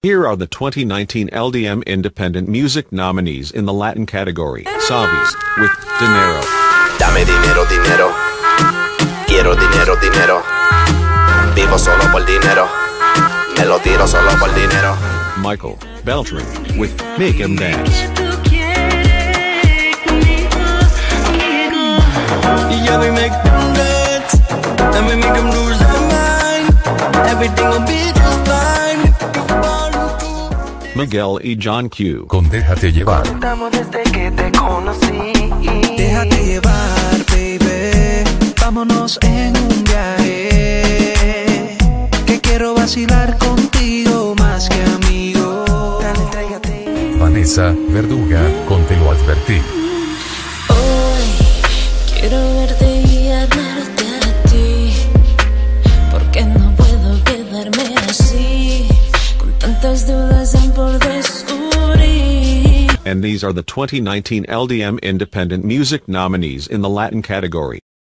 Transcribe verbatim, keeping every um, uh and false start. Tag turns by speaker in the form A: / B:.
A: Here are the twenty nineteen L D M Independent Music nominees in the Latin category. Savi, with Dinero.
B: Dame dinero, dinero. Quiero dinero, dinero. Vivo solo por dinero. Me lo tiro solo por dinero.
A: Michael, Beltran, with Make 'Em Dance.
C: Yeah, we make them dance, and we make them lose their mind. Everything will be just fine.
A: Miguel y John Q.
D: Con Déjate Llevar.
C: Estamos desde que te conocí.
E: Déjate llevar, baby. Vámonos en un viaje. Que quiero vacilar contigo más que amigo. Dale, entrégate.
D: Vanessa, Verduga, con Te lo advertí.
F: Quiero verte y hablarte a ti, porque no puedo quedarme así, con tantas dudas aún por descubrir.
A: And these are the twenty nineteen L D M Independent Music nominees in the Latin category.